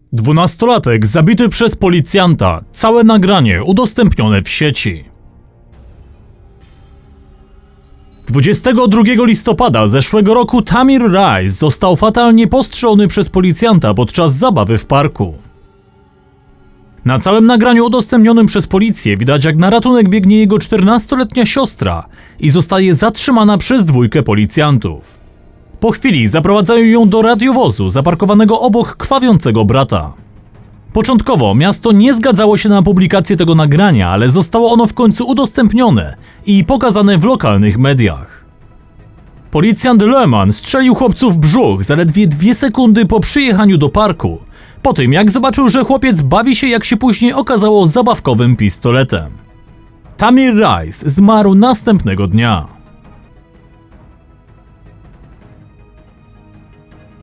12-latek zabity przez policjanta. Całe nagranie udostępnione w sieci. 22 listopada zeszłego roku Tamir Rice został fatalnie postrzelony przez policjanta podczas zabawy w parku. Na całym nagraniu udostępnionym przez policję widać, jak na ratunek biegnie jego 14-letnia siostra i zostaje zatrzymana przez dwójkę policjantów. Po chwili zaprowadzają ją do radiowozu zaparkowanego obok krwawiącego brata. Początkowo miasto nie zgadzało się na publikację tego nagrania, ale zostało ono w końcu udostępnione i pokazane w lokalnych mediach. Policjant Lehman strzelił chłopcu w brzuch zaledwie 2 sekundy po przyjechaniu do parku, po tym jak zobaczył, że chłopiec bawi się, jak się później okazało, zabawkowym pistoletem. Tamir Rice zmarł następnego dnia.